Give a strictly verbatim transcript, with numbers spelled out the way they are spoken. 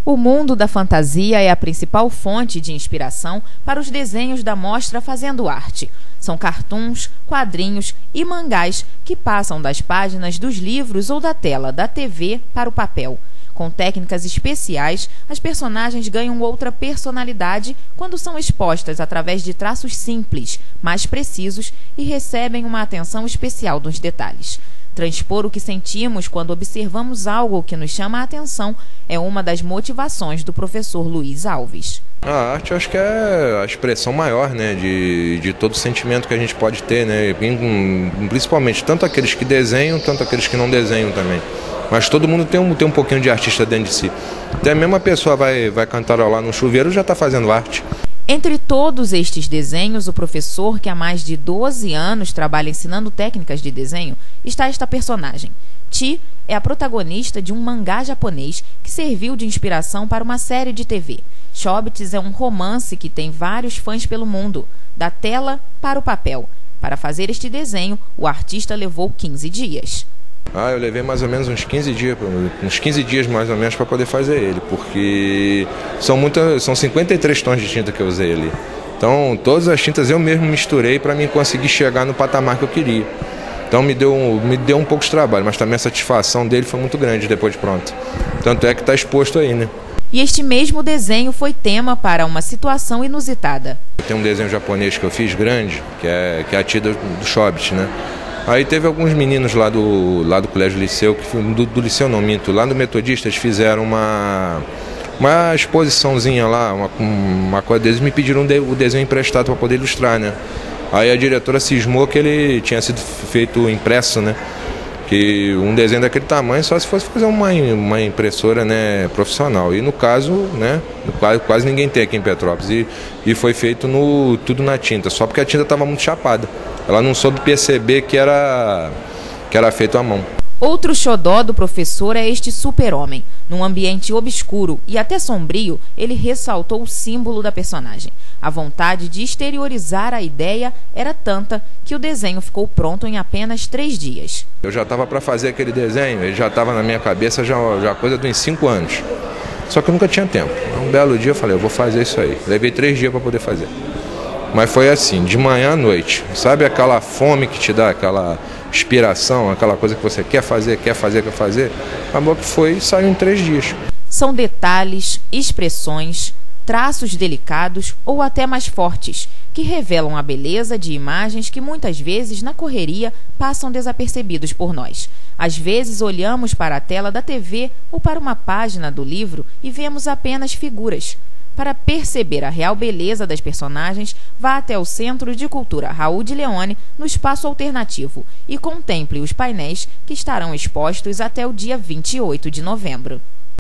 O mundo da fantasia é a principal fonte de inspiração para os desenhos da mostra Fazendo Arte. São cartoons, quadrinhos e mangás que passam das páginas dos livros ou da tela da T V para o papel. Com técnicas especiais, as personagens ganham outra personalidade quando são expostas através de traços simples, mais precisos e recebem uma atenção especial nos detalhes. Transpor o que sentimos quando observamos algo que nos chama a atenção é uma das motivações do professor Luiz Alves. A arte, eu acho que é a expressão maior, né, de, de todo o sentimento que a gente pode ter, né, principalmente tanto aqueles que desenham, tanto aqueles que não desenham também. Mas todo mundo tem um, tem um pouquinho de artista dentro de si. Até mesmo a pessoa vai, vai cantarolar no chuveiro e já está fazendo arte. Entre todos estes desenhos, o professor, que há mais de doze anos trabalha ensinando técnicas de desenho, está esta personagem. Chi é a protagonista de um mangá japonês que serviu de inspiração para uma série de T V. Chobits é um romance que tem vários fãs pelo mundo, da tela para o papel. Para fazer este desenho, o artista levou quinze dias. Ah, eu levei mais ou menos uns quinze dias, uns quinze dias mais ou menos para poder fazer ele, porque são, muita, são cinquenta e três tons de tinta que eu usei ali. Então, todas as tintas eu mesmo misturei para mim conseguir chegar no patamar que eu queria. Então, me deu, me deu um pouco de trabalho, mas também a satisfação dele foi muito grande depois de pronto. Tanto é que está exposto aí, né? E este mesmo desenho foi tema para uma situação inusitada. Tem um desenho japonês que eu fiz grande, que é, que é a tia do, do Chobit, né? Aí teve alguns meninos lá do, lá do Colégio Liceu, que, do, do Liceu não minto, lá do Metodista, eles fizeram uma, uma exposiçãozinha lá, uma, uma coisa deles, me pediram de, o desenho emprestado para poder ilustrar, né? Aí a diretora cismou que ele tinha sido feito impresso, né? Que um desenho daquele tamanho só se fosse fazer uma, uma impressora, né, profissional. E no caso, né, quase, quase ninguém tem aqui em Petrópolis. E, e foi feito no, tudo na tinta, só porque a tinta estava muito chapada. Ela não soube perceber que era, que era feito à mão. Outro xodó do professor é este super-homem. Num ambiente obscuro e até sombrio, ele ressaltou o símbolo da personagem. A vontade de exteriorizar a ideia era tanta que o desenho ficou pronto em apenas três dias. Eu já estava para fazer aquele desenho, ele já estava na minha cabeça já, já coisa de uns cinco anos. Só que eu nunca tinha tempo. Um belo dia eu falei, eu vou fazer isso aí. Levei três dias para poder fazer. Mas foi assim, de manhã à noite. Sabe aquela fome que te dá, aquela inspiração, aquela coisa que você quer fazer, quer fazer, quer fazer? Acabou que foi e saiu em três dias. São detalhes, expressões, traços delicados ou até mais fortes, que revelam a beleza de imagens que muitas vezes na correria passam desapercebidos por nós. Às vezes olhamos para a tela da T V ou para uma página do livro e vemos apenas figuras. Para perceber a real beleza das personagens, vá até o Centro de Cultura Raul de Leone, no Espaço Alternativo, e contemple os painéis que estarão expostos até o dia vinte e oito de novembro.